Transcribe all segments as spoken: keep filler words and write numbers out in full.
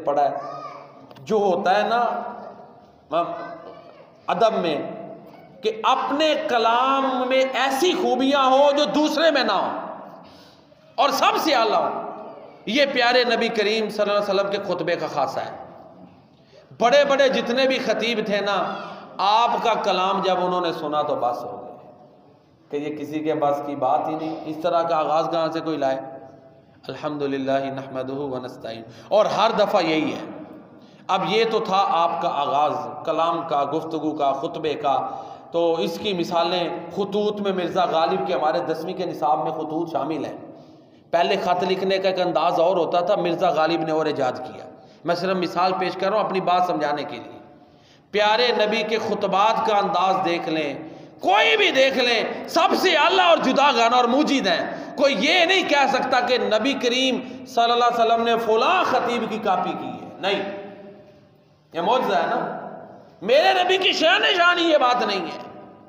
پڑھا ہے، جو ہوتا ہے نا ادب میں کہ اپنے کلام میں ایسی خوبیاں ہو جو دوسرے میں نہ ہو اور سب سے اعلیٰ ہو، یہ پیارے نبی کریم صلی اللہ علیہ وسلم کے خطبے کا خاصہ ہے۔ بڑے بڑے جتنے بھی خطیب تھے نا، آپ کا کلام جب انہوں نے سنا تو بس ہو گئے کہ یہ کسی کے بس کی بات ہی نہیں، اس طرح کا آغاز کہاں سے کوئی لائے؟ الحمدللہ نحمدہ ونستعین، اور ہر دفعہ یہی ہے۔ اب یہ تو تھا آپ کا آغاز کلام کا، گفتگو کا، خطبے کا، تو اس کی مثالیں خطوط میں مرزا غالب کے ہمارے دسویں کے نصاب میں خطوط شامل ہیں۔ پہلے خط لکھنے کا ایک انداز اور ہوتا تھا، مرزا غالب نے اور ایجاد کیا۔ میں صرف مثال پیش کر رہا ہوں اپنی بات سمجھانے کے لیے۔ پیارے نبی کے خطبات کا انداز دیکھ لیں، کوئی بھی دیکھ لیں، سب سے اعلیٰ اور جدا گانا اور موجد ہیں۔ کوئی یہ نہیں کہہ سکتا کہ نبی کریم صلی اللہ علیہ وسلم نے فلاں خطیب کی کاپی کی ہے، نہیں، یہ معجزہ ہے نا، میرے نبی کی شان شان یہ بات نہیں ہے۔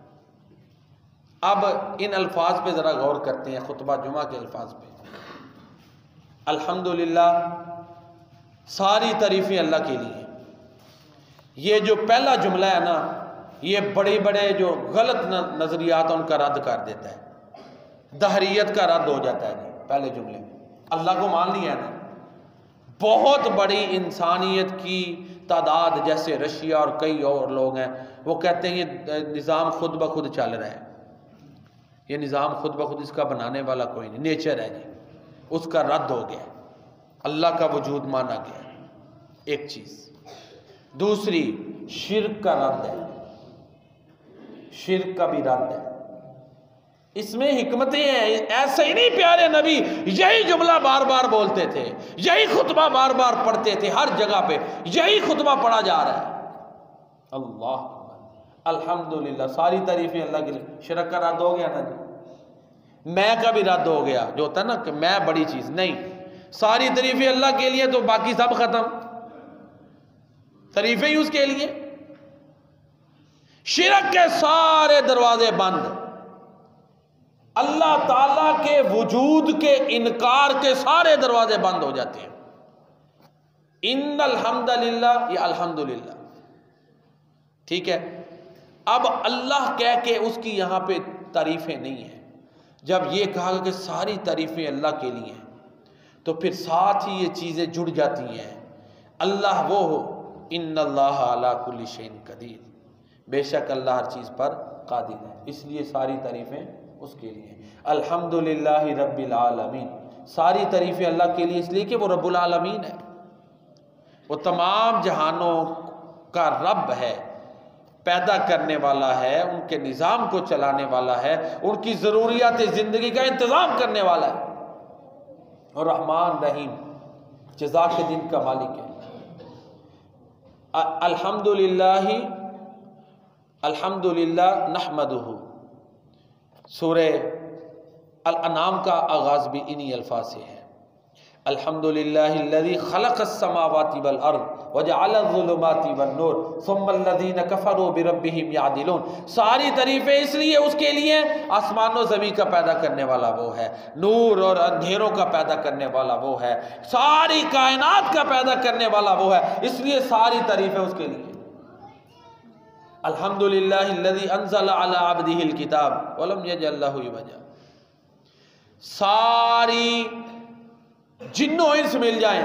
اب ان الفاظ پہ ذرا غور کرتے ہیں، خطبہ جمعہ کے الفاظ پہ۔ الحمدللہ، ساری تعریفیں اللہ کے لیے۔ یہ جو پہلا جملہ ہے نا، یہ بڑے بڑے جو غلط نظریات ان کا رد کر دیتا ہے، دہریت کا رد ہو جاتا ہے جی پہلے جملے میں۔ اللہ کو مان لیا ہے نا، بہت بڑی انسانیت کی تعداد جیسے رشیا اور کئی اور لوگ ہیں، وہ کہتے ہیں یہ نظام خود بخود چل رہا ہے، یہ نظام خود بخود، اس کا بنانے والا کوئی نہیں، نیچر ہے جی، اس کا رد ہو گیا، اللہ کا وجود مانا گیا، ایک چیز۔ دوسری، شرک کا رد ہے، شرک کا بھی رد ہے۔ اس میں حکمتیں ہیں، ایسے ہی نہیں پیارے نبی یہی جملہ بار بار بولتے تھے، یہی خطبہ بار بار پڑھتے تھے، ہر جگہ پہ یہی خطبہ پڑھا جا رہا ہے۔ اللہ الحمدللہ، ساری تعریفیں اللہ کے لیے۔ شرک کا رد ہو گیا نا جی، میں کا بھی رد ہو گیا، جو ہوتا ہے نا کہ میں بڑی چیز نہیں، ساری تعریفیں اللہ کے لیے تو باقی سب ختم، تعریفیں ہی اس کے لیے۔ شرک کے سارے دروازے بند، اللہ تعالیٰ کے وجود کے انکار کے سارے دروازے بند ہو جاتے ہیں۔ ان الحمدللہ، یہ الحمدللہ، ٹھیک ہے۔ اب اللہ کہہ کے اس کی یہاں پہ تعریفیں نہیں ہیں۔ جب یہ کہا کہ ساری تعریفیں اللہ کے لیے ہیں تو پھر ساتھ ہی یہ چیزیں جڑ جاتی ہیں۔ اللہ وہ ہو، ان اللہ علی کل شیء قدیر، بے شک اللہ ہر چیز پر قادر ہے، اس لیے ساری تعریفیں اس کے لیے۔ الحمدللہ رب العالمین، ساری تعریفیں اللہ کے لیے اس لیے کہ وہ رب العالمین ہے، وہ تمام جہانوں کا رب ہے، پیدا کرنے والا ہے، ان کے نظام کو چلانے والا ہے، ان کی ضروریات زندگی کا انتظام کرنے والا ہے، اور رحمان رحیم، جزا کے دن کا مالک ہے۔ الحمدللہ، الحمدللہ نحمدہ، سورہ الانعام کا آغاز بھی انہی الفاظ سے ہے۔ الحمدللہ الذی خلق السماوات والارض وجعل الظلمات والنور ثم الذین کفروا بربہم یعدلون، ساری تعریفیں اس لیے اس کے لیے، آسمان و زمین کا پیدا کرنے والا وہ ہے، نور اور اندھیروں کا پیدا کرنے والا وہ ہے، ساری کائنات کا پیدا کرنے والا وہ ہے، اس لیے ساری تعریفیں اس کے لیے۔ الحمدللہ الذی انزل علی عبدہ الکتاب ولم یجعل لہ عوجا، ساری جن و انس مل جائیں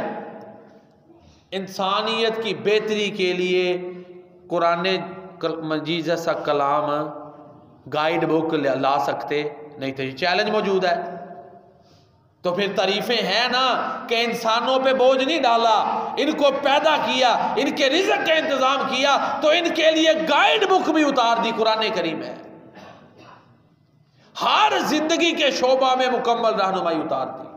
انسانیت کی بہتری کے لیے قرآن مجید جیسا کلام گائیڈ بک لا سکتے نہیں تھے، چیلنج موجود ہے۔ تو پھر تعریفیں ہیں نا کہ انسانوں پہ بوجھ نہیں ڈالا، ان کو پیدا کیا، ان کے رزق کا انتظام کیا، تو ان کے لیے گائیڈ بک بھی اتار دی، قرآن کریم ہے، ہر زندگی کے شعبہ میں مکمل رہنمائی اتار دی۔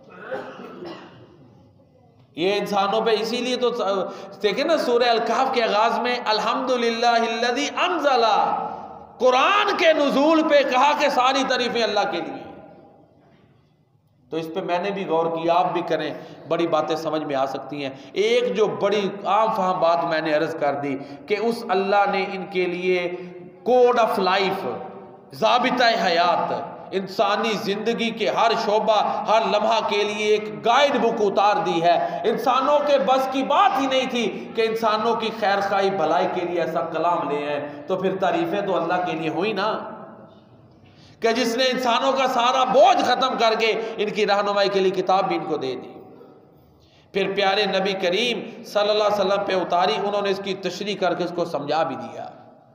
یہ انسانوں پہ اسی لیے تو دیکھیں نا سورہ الکہف کے آغاز میں الحمدللہ الذی انزل، قرآن کے نزول پہ کہا کہ ساری تعریفیں اللہ کے لیے۔ تو اس پہ میں نے بھی غور کیا، آپ بھی کریں، بڑی باتیں سمجھ میں آ سکتی ہیں۔ ایک جو بڑی عام فہم بات میں نے عرض کر دی کہ اس اللہ نے ان کے لیے کوڈ آف لائف، ضابطہ حیات، انسانی زندگی کے ہر شعبہ ہر لمحہ کے لیے ایک گائیڈ بک اتار دی ہے. انسانوں کے بس کی بات ہی نہیں تھی کہ انسانوں کی خیر خواہی بھلائی کے لیے ایسا کلام لے ہیں. تو پھر تعریفیں تو اللہ کے لیے ہوئی نا کہ جس نے انسانوں کا سارا بوجھ ختم کر کے ان کی رہنمائی کے لیے کتاب بھی ان کو دے دی. پھر پیارے نبی کریم صلی اللہ علیہ وسلم پہ اتاری, انہوں نے اس کی تشریح کر کے اس کو سمجھا بھی دیا.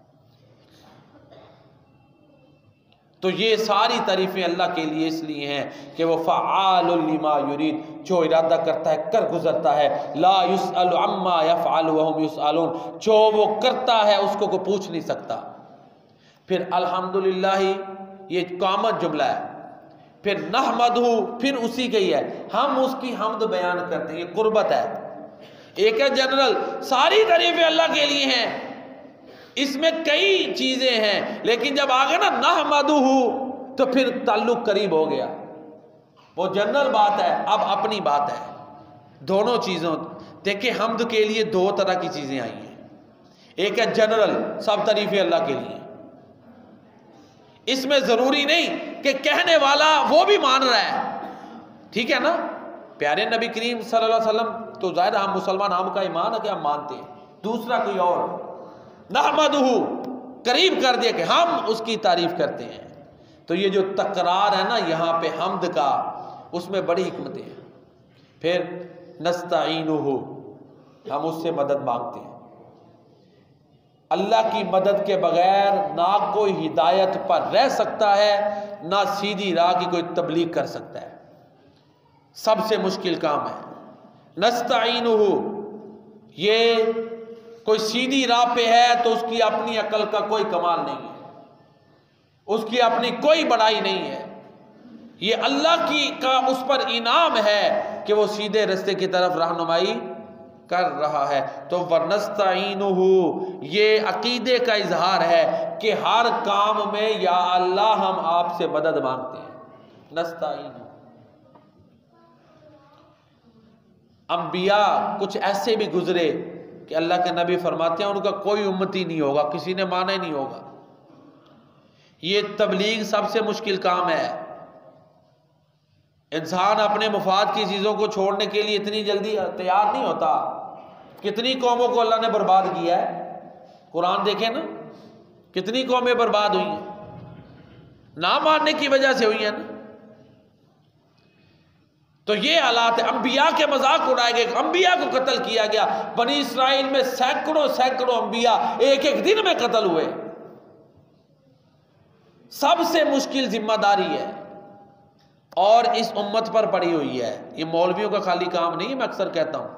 تو یہ ساری تعریفیں اللہ کے لیے اس لیے ہیں کہ وہ فعال لما یرید, جو ارادہ کرتا ہے کر گزرتا ہے. لا یسأل عما یفعل وهم یسألون, جو وہ کرتا ہے اس کو کوئی پوچھ نہیں سکتا. پھر الحمدللہ یہ کامن جملہ ہے. پھر نحمدہ, پھر اسی کا ہی ہے, ہم اس کی حمد بیان کرتے ہیں, یہ قربت ہے. ایک ہے جنرل, ساری تعریفیں اللہ کے لیے ہیں, اس میں کئی چیزیں ہیں, لیکن جب آگے نا نحمدہ تو پھر تعلق قریب ہو گیا. وہ جنرل بات ہے, اب اپنی بات ہے. دونوں چیزوں دیکھیں, حمد کے لیے دو طرح کی چیزیں آئی ہیں. ایک ہے جنرل, سب تعریفیں اللہ کے لیے, اس میں ضروری نہیں کہ کہنے والا وہ بھی مان رہا ہے, ٹھیک ہے نا. پیارے نبی کریم صلی اللہ علیہ وسلم تو ظاہر ہم مسلمان, ہم کا ایمان ہے کہ ہم مانتے ہیں. دوسرا کوئی اور, نحمدہ قریب کر دیا کہ ہم اس کی تعریف کرتے ہیں. تو یہ جو تکرار ہے نا یہاں پہ حمد کا, اس میں بڑی حکمتیں ہیں. پھر نستعینہ, ہم اس سے مدد مانگتے ہیں. اللہ کی مدد کے بغیر نہ کوئی ہدایت پر رہ سکتا ہے, نہ سیدھی راہ کی کوئی تبلیغ کر سکتا ہے. سب سے مشکل کام ہے نستعینہ. یہ کوئی سیدھی راہ پہ ہے تو اس کی اپنی عقل کا کوئی کمال نہیں ہے, اس کی اپنی کوئی بڑائی نہیں ہے. یہ اللہ کی کا اس پر انعام ہے کہ وہ سیدھے راستے کی طرف رہنمائی کر رہا ہے. تو وَنَسْتَعِينُهُ, یہ عقیدے کا اظہار ہے کہ ہر کام میں یا اللہ ہم آپ سے مدد مانگتے ہیں. نستعینہ. انبیاء کچھ ایسے بھی گزرے کہ اللہ کے نبی فرماتے ہیں ان کا کوئی امتی نہیں ہوگا, کسی نے مانا ہی نہیں ہوگا. یہ تبلیغ سب سے مشکل کام ہے. انسان اپنے مفاد کی چیزوں کو چھوڑنے کے لیے اتنی جلدی تیار نہیں ہوتا. کتنی قوموں کو اللہ نے برباد کیا ہے, قرآن دیکھیں نا, کتنی قومیں برباد ہوئی ہیں, نہ ماننے کی وجہ سے ہوئی ہیں نا. تو یہ حالات ہے. انبیاء کے مذاق اڑائے گئے, انبیاء کو قتل کیا گیا. بنی اسرائیل میں سینکڑوں سینکڑوں انبیاء ایک ایک دن میں قتل ہوئے. سب سے مشکل ذمہ داری ہے اور اس امت پر پڑی ہوئی ہے. یہ مولویوں کا خالی کام نہیں ہے, میں اکثر کہتا ہوں.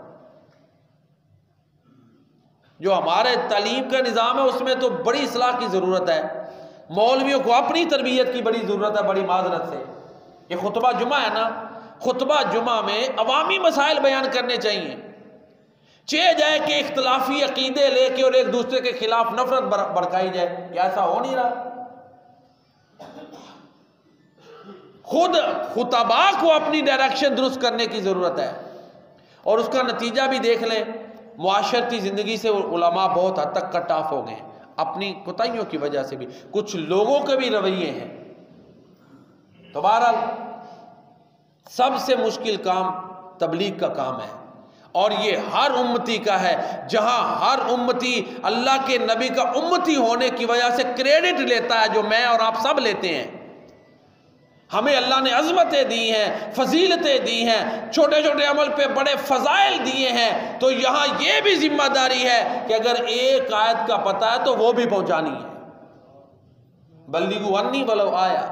جو ہمارے تعلیم کا نظام ہے اس میں تو بڑی اصلاح کی ضرورت ہے. مولویوں کو اپنی تربیت کی بڑی ضرورت ہے, بڑی معذرت سے. یہ خطبہ جمعہ ہے نا, خطبہ جمعہ میں عوامی مسائل بیان کرنے چاہیے. چاہے جائے کہ اختلافی عقیدے لے کے اور ایک دوسرے کے خلاف نفرت بڑھکائی جائے, کیا ایسا ہو نہیں رہا؟ خود خطباء کو اپنی ڈائریکشن درست کرنے کی ضرورت ہے. اور اس کا نتیجہ بھی دیکھ لیں, معاشرتی زندگی سے علماء بہت حد تک کٹ آف ہو گئے ہیں, اپنی کوتاہیوں کی وجہ سے بھی. کچھ لوگوں کے بھی رویے ہیں. تو بہرحال سب سے مشکل کام تبلیغ کا کام ہے, اور یہ ہر امتی کا ہے. جہاں ہر امتی اللہ کے نبی کا امتی ہونے کی وجہ سے کریڈٹ لیتا ہے, جو میں اور آپ سب لیتے ہیں. ہمیں اللہ نے عظمتیں دی ہیں, فضیلتیں دی ہیں, چھوٹے چھوٹے عمل پہ بڑے فضائل دیے ہیں. تو یہاں یہ بھی ذمہ داری ہے کہ اگر ایک آیت کا پتہ ہے تو وہ بھی پہنچانی ہے. بلغوا عنی ولو آیا.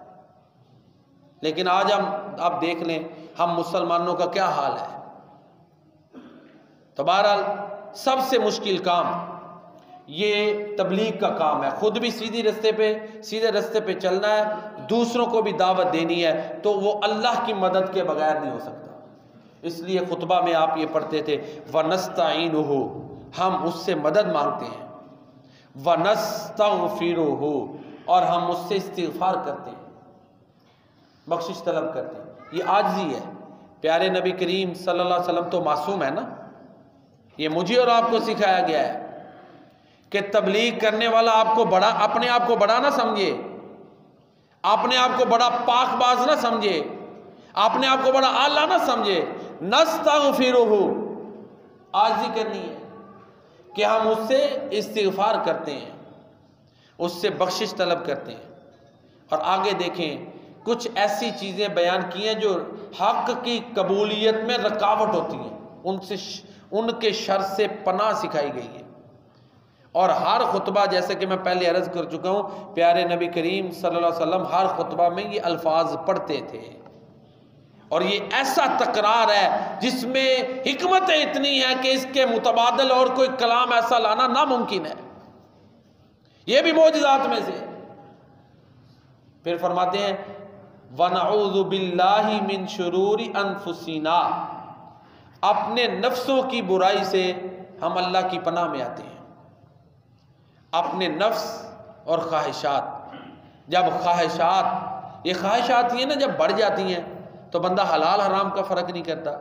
لیکن آج ہم آپ دیکھ لیں ہم مسلمانوں کا کیا حال ہے. تو بہرحال سب سے مشکل کام یہ تبلیغ کا کام ہے. خود بھی سیدھی رستے پہ سیدھے رستے پہ چلنا ہے, دوسروں کو بھی دعوت دینی ہے. تو وہ اللہ کی مدد کے بغیر نہیں ہو سکتا. اس لیے خطبہ میں آپ یہ پڑھتے تھے وَنَسْتَعِينُهُ, ہم اس سے مدد مانگتے ہیں. وَنَسْتَغْفِرُهُ, اور ہم اس سے استغفار کرتے ہیں, بخشش طلب کرتے ہیں. یہ عاجزی ہے. پیارے نبی کریم صلی اللہ علیہ وسلم تو معصوم ہے نا. یہ مجھے اور آپ کو سکھایا گیا ہے کہ تبلیغ کرنے والا آپ کو بڑا, اپنے آپ کو بڑا نہ سمجھے. اپنے آپ کو بڑا پاک باز نہ سمجھے، اپنے آپ کو بڑا اعلیٰ نہ سمجھے. نستغفرہ، عاجزی کرنی ہے کہ ہم اس سے استغفار کرتے ہیں، اس سے بخشش طلب کرتے ہیں. اور آگے دیکھیں کچھ ایسی چیزیں بیان کی ہیں جو حق کی قبولیت میں رکاوٹ ہوتی ہیں، ان سے ان کے شر سے پناہ سکھائی گئی ہے. اور ہر خطبہ، جیسے کہ میں پہلے عرض کر چکا ہوں، پیارے نبی کریم صلی اللہ علیہ وسلم ہر خطبہ میں یہ الفاظ پڑھتے تھے. اور یہ ایسا تکرار ہے جس میں حکمت اتنی ہے کہ اس کے متبادل اور کوئی کلام ایسا لانا ناممکن ہے. یہ بھی معجزات میں سے. پھر فرماتے ہیں وَنَعُوذُ بِاللَّهِ مِن شُرُورِ أَنفُسِنَا، اپنے نفسوں کی برائی سے ہم اللہ کی پناہ میں آتے ہیں. اپنے نفس اور خواہشات، جب خواہشات، یہ خواہشات یہ نا جب بڑھ جاتی ہیں تو بندہ حلال حرام کا فرق نہیں کرتا.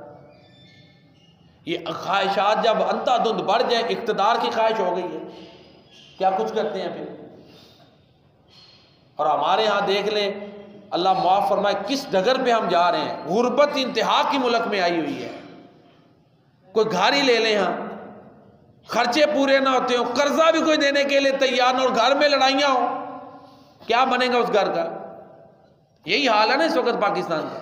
یہ خواہشات جب انتا دھند بڑھ جائے، اقتدار کی خواہش ہو گئی ہے، کیا کچھ کرتے ہیں پھر. اور ہمارے ہاں دیکھ لیں، اللہ معاف فرمائے کس ڈگر پہ ہم جا رہے ہیں. غربت انتہا کی ملک میں آئی ہوئی ہے. کوئی گھر ہی لے لیں، ہاں خرچے پورے نہ ہوتے ہوں، قرضہ بھی کوئی دینے کے لیے تیار نہ، اور گھر میں لڑائیاں ہوں، کیا بنے گا اس گھر کا. یہی حال ہے نا اس وقت پاکستان کا.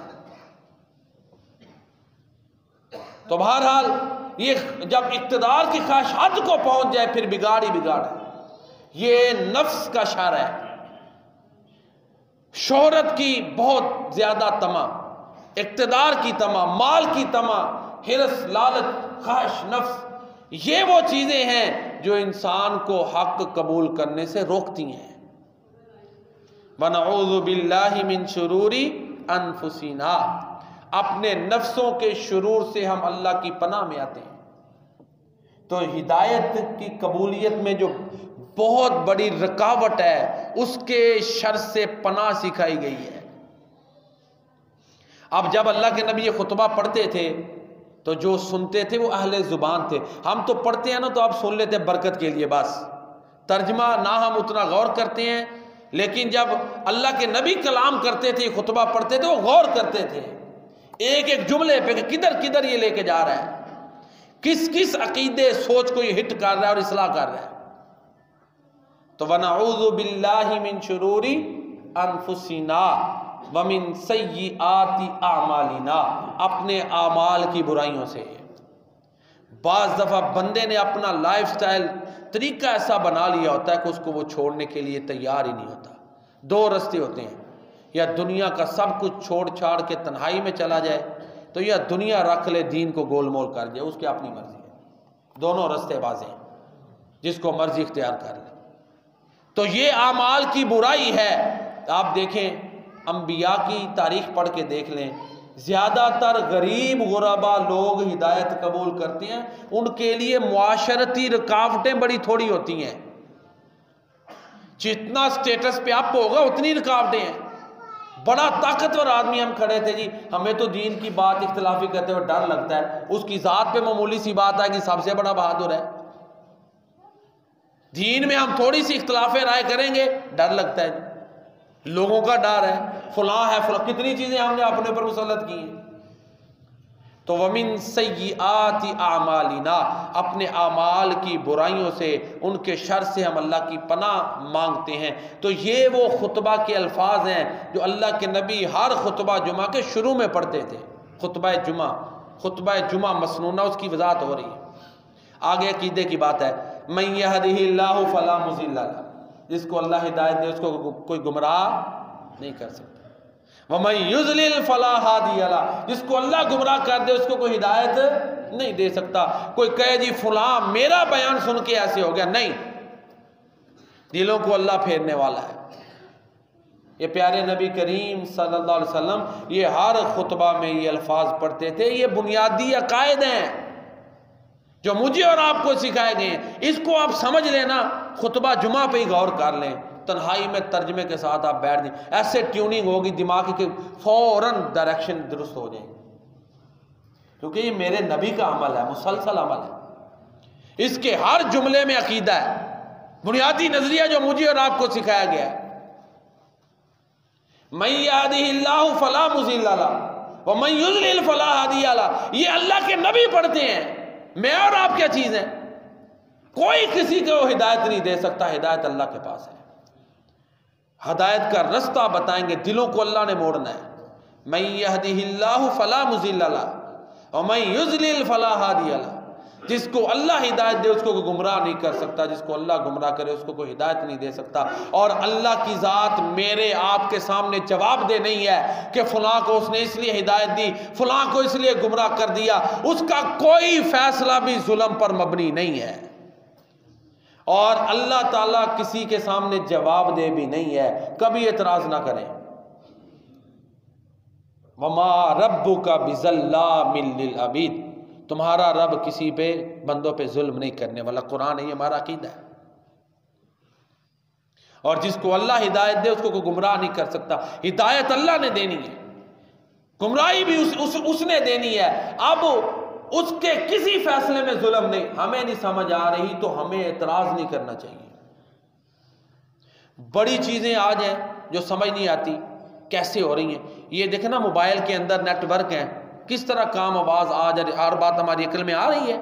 تو بہرحال یہ جب اقتدار کی خواہش حد کو پہنچ جائے پھر بگاڑ ہی بگاڑ ہے. یہ نفس کا شر ہے. شہرت کی بہت زیادہ طمع، اقتدار کی طمع، مال کی طمع، حرص، لالچ، خواہش نفس، یہ وہ چیزیں ہیں جو انسان کو حق قبول کرنے سے روکتی ہیں. وَنَعُوذُ بِاللَّهِ مِن شُرُورِ أَنفُسِنَا، اپنے نفسوں کے شرور سے ہم اللہ کی پناہ میں آتے ہیں. تو ہدایت کی قبولیت میں جو بہت بڑی رکاوٹ ہے اس کے شر سے پناہ سکھائی گئی ہے. اب جب اللہ کے نبی یہ خطبہ پڑھتے تھے تو جو سنتے تھے وہ اہل زبان تھے. ہم تو پڑھتے ہیں نا تو آپ سن لیتے برکت کے لیے بس، ترجمہ نہ ہم اتنا غور کرتے ہیں. لیکن جب اللہ کے نبی کلام کرتے تھے، خطبہ پڑھتے تھے، وہ غور کرتے تھے ایک ایک جملے پہ کہ کدھر کدھر یہ لے کے جا رہا ہے، کس کس عقیدے سوچ کو یہ ہٹ کر رہا ہے اور اصلاح کر رہا ہے. تو وَنَعُوذُ بِاللَّهِ مِن شُرُورِ أَنفُسِنَا وَمِن سَيِّئَاتِ أَعْمَالِنَا، اپنے اعمال کی برائیوں سے. بعض دفعہ بندے نے اپنا لائف سٹائل طریقہ ایسا بنا لیا ہوتا ہے کہ اس کو وہ چھوڑنے کے لیے تیار ہی نہیں ہوتا. دو رستے ہوتے ہیں، یا دنیا کا سب کچھ چھوڑ چھاڑ کے تنہائی میں چلا جائے، تو یا دنیا رکھ لے دین کو گول مول کر جائے، اس کی اپنی مرضی ہے. دونوں رستے واضح ہیں، جس کو مرضی اختیار کر لے. تو یہ اعمال کی برائی ہے. آپ دیکھیں انبیاء کی تاریخ پڑھ کے دیکھ لیں، زیادہ تر غریب غربا لوگ ہدایت قبول کرتے ہیں، ان کے لیے معاشرتی رکاوٹیں بڑی تھوڑی ہوتی ہیں. جتنا سٹیٹس پہ اپ ہوگا اتنی رکاوٹیں ہیں. بڑا طاقتور آدمی ہم کھڑے تھے جی، ہمیں تو دین کی بات اختلافی کرتے ہوئے ڈر لگتا ہے، اس کی ذات پہ معمولی سی بات ہے کہ سب سے بڑا بہادر ہے. دین میں ہم تھوڑی سی اختلاف رائے کریں گے ڈر لگتا ہے. لوگوں کا ڈر ہے، فلاں ہے فلاں، کتنی چیزیں ہم نے اپنے اوپر مسلط کی ہیں. تو وَمِن سَيِّئَاتِ أَعْمَالِنَا، اپنے اعمال کی برائیوں سے، ان کے شر سے ہم اللہ کی پناہ مانگتے ہیں. تو یہ وہ خطبہ کے الفاظ ہیں جو اللہ کے نبی ہر خطبہ جمعہ کے شروع میں پڑھتے تھے. خطبہ جمعہ، خطبہ جمعہ مسنونہ، اس کی وضاحت ہو رہی ہے. آگے عقیدے کی بات ہے. مَن يَهْدِهِ اللَّهُ فَلَا مُضِلَّ لَهُ، جس کو اللہ ہدایت دے اس کو کوئی گمراہ نہیں کر سکتا. وَمَن يُضْلِلْ فَلَا هَادِيَ لَهُ، جس کو اللہ گمراہ کر دے اس کو کوئی ہدایت نہیں دے سکتا. کوئی کہے جی فلاں میرا بیان سن کے ایسے ہو گیا، نہیں، دلوں کو اللہ پھیرنے والا ہے. یہ پیارے نبی کریم صلی اللہ علیہ وسلم یہ ہر خطبہ میں یہ الفاظ پڑھتے تھے. یہ بنیادی عقائد ہیں جو مجھے اور آپ کو سکھائے گئے ہیں. اس کو آپ سمجھ لینا، خطبہ جمعہ پہ ہی غور کر لیں، تنہائی میں ترجمے کے ساتھ آپ بیٹھ جائیں. ایسے ٹیوننگ ہوگی دماغ کی، فوراً ڈائریکشن درست ہو جائیں، کیونکہ یہ میرے نبی کا عمل ہے، مسلسل عمل ہے. اس کے ہر جملے میں عقیدہ ہے، بنیادی نظریہ جو مجھے اور آپ کو سکھایا گیا ہے. من یہدہ اللہ فلا مضل لہ ومن یضلل فلا ہادی لہ. یہ اللہ کے نبی پڑھتے ہیں. میں اور آپ کیا چیز ہیں؟ کوئی کسی کو ہدایت نہیں دے سکتا. ہدایت اللہ کے پاس ہے. ہدایت کا رستہ بتائیں گے. دلوں کو اللہ نے موڑنا ہے. من یہدہ اللہ فلا مضل لہ ومن یضلل فلا ہادی لہ. جس کو اللہ ہدایت دے اس کو کوئی گمراہ نہیں کر سکتا. جس کو اللہ گمراہ کرے اس کو کوئی ہدایت نہیں دے سکتا. اور اللہ کی ذات میرے آپ کے سامنے جواب دہ نہیں ہے کہ فلاں کو اس نے اس لیے ہدایت دی, فلاں کو اس لیے گمراہ کر دیا. اس کا کوئی فیصلہ بھی ظلم پر مبنی نہیں ہے. اور اللہ تعالیٰ کسی کے سامنے جواب دہ بھی نہیں ہے. کبھی اعتراض نہ کریں. وما ربک بظلام للعبید. تمہارا رب کسی پہ بندوں پہ ظلم نہیں کرنے والا. قرآن ہے, یہ ہمارا عقیدہ ہے. اور جس کو اللہ ہدایت دے اس کو کوئی گمراہ نہیں کر سکتا. ہدایت اللہ نے دینی ہے, گمراہی بھی اس, اس, اس نے دینی ہے. اب اس کے کسی فیصلے میں ظلم نہیں. ہمیں نہیں سمجھ آ رہی تو ہمیں اعتراض نہیں کرنا چاہیے. بڑی چیزیں آج ہیں جو سمجھ نہیں آتی کیسے ہو رہی ہیں. یہ دیکھیں نا, موبائل کے اندر نیٹ ورک ہیں, کس طرح کام آواز آج ہر بات ہماری عقل میں آ رہی ہے.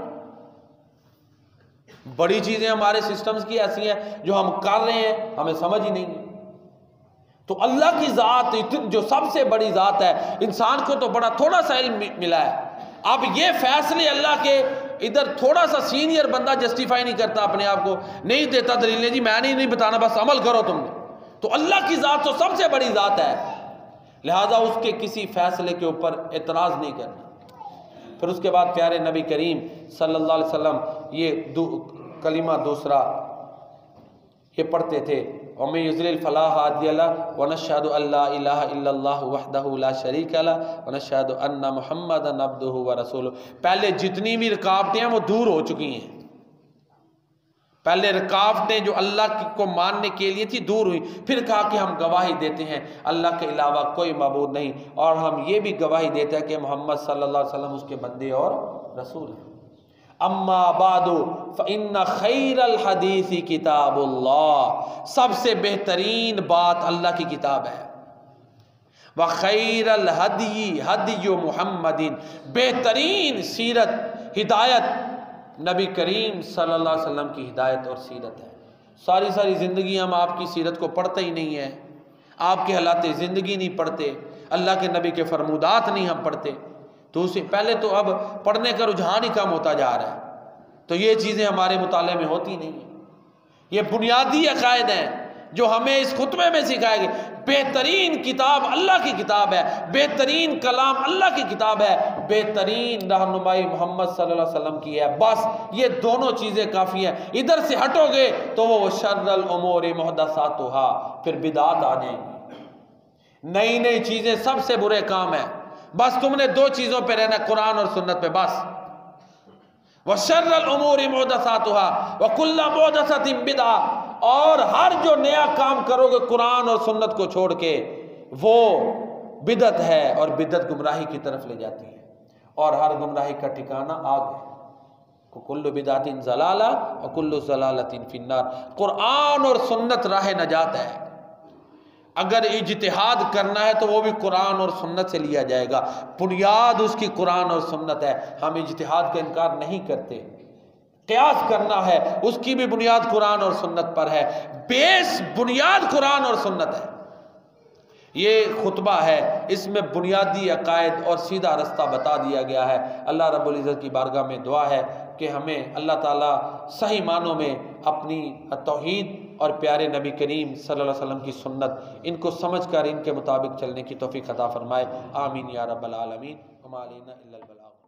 بڑی چیزیں ہمارے سسٹمز کی ایسی ہیں جو ہم کر رہے ہیں ہمیں سمجھ ہی نہیں ہے. تو اللہ کی ذات جو سب سے بڑی ذات ہے, انسان کو تو بڑا تھوڑا سا علم ملا ہے. اب یہ فیصلے اللہ کے, ادھر تھوڑا سا سینئر بندہ جسٹیفائی نہیں کرتا اپنے آپ کو, نہیں دیتا دلیلیں, جی میں نہیں بتانا بس عمل کرو تم نے. تو اللہ کی ذات تو سب سے بڑی ذات ہے, لہذا اس کے کسی فیصلے کے اوپر اعتراض نہیں کرنا. پھر اس کے بعد پیارے نبی کریم صلی اللہ علیہ وسلم یہ دو کلمہ دوسرا یہ پڑھتے تھے, وَمَن يُضْلِلْ فَلَا هَادِيَ لَهُ وَنَشْهَدُ أَن لَّا إِلَٰهَ إِلَّا اللَّهُ وَحْدَهُ لَا شَرِيكَ لَهُ وَنَشْهَدُ أَنَّ مُحَمَّدًا عَبْدُهُ وَرَسُولُهُ. پہلے جتنی بھی رکاوٹیں ہیں وہ دور ہو چکی ہیں. پہلے رکاوٹیں جو اللہ کو ماننے کے لیے تھی دور ہوئی. پھر کہا کہ ہم گواہی دیتے ہیں اللہ کے علاوہ کوئی معبود نہیں, اور ہم یہ بھی گواہی دیتے ہیں کہ محمد صلی اللہ علیہ وسلم اس کے بندے اور رسول ہیں. اما بعد فإن خیر الحدیث کتاب اللہ. سب سے بہترین بات اللہ کی کتاب ہے. وخیر الہدی ہدی محمد. بہترین سیرت ہدایت نبی کریم صلی اللہ علیہ وسلم کی ہدایت اور سیرت ہے. ساری ساری زندگی ہم آپ کی سیرت کو پڑھتے ہی نہیں ہیں, آپ کے حالات زندگی نہیں پڑھتے, اللہ کے نبی کے فرمودات نہیں ہم پڑھتے. تو اسے پہلے تو اب پڑھنے کا رجحان ہی کم ہوتا جا رہا ہے. تو یہ چیزیں ہمارے مطالعے میں ہوتی نہیں ہیں. یہ بنیادی عقائد ہیں جو ہمیں اس خطبے میں سکھائے گئے. بہترین کتاب اللہ کی کتاب ہے, بہترین کلام اللہ کی کتاب ہے, بہترین رہنمائی محمد صلی اللہ علیہ وسلم کی ہے. بس یہ دونوں چیزیں کافی ہیں. ادھر سے ہٹو گے تو وہ شر الامور محدثاتھا, پھر بدعات آ جائیں گی. نئی نئی چیزیں سب سے برے کام ہیں. بس تم نے دو چیزوں پہ رہنا, قرآن اور سنت پہ بس. وَشَرَّ الْأُمُورِ مُحْدَثَاتُهَا وَكُلَّ مُحْدَثَةٍ بِدْعَةٍ. اور ہر جو نیا کام کرو گے قرآن اور سنت کو چھوڑ کے وہ بدعت ہے, اور بدعت گمراہی کی طرف لے جاتی ہے, اور ہر گمراہی کا ٹھکانہ آگ ہے. کُلُّ بِدْعَةٍ ضَلَالَةٍ وَكُلُّ ضَلَالَةٍ فِي النَّارِ. قرآن اور سنت راہ نجات ہے. اگر اجتہاد کرنا ہے تو وہ بھی قرآن اور سنت سے لیا جائے گا. بنیاد اس کی قرآن اور سنت ہے. ہم اجتہاد کا انکار نہیں کرتے. قیاس کرنا ہے اس کی بھی بنیاد قرآن اور سنت پر ہے. بیس بنیاد قرآن اور سنت ہے. یہ خطبہ ہے, اس میں بنیادی عقائد اور سیدھا رستہ بتا دیا گیا ہے. اللہ رب العزت کی بارگاہ میں دعا ہے کہ ہمیں اللہ تعالیٰ صحیح معنوں میں اپنی توحید اور پیارے نبی کریم صلی اللہ علیہ وسلم کی سنت ان کو سمجھ کر ان کے مطابق چلنے کی توفیق عطا فرمائے. آمین یا رب العالمین. وما علینا الا البلاغ.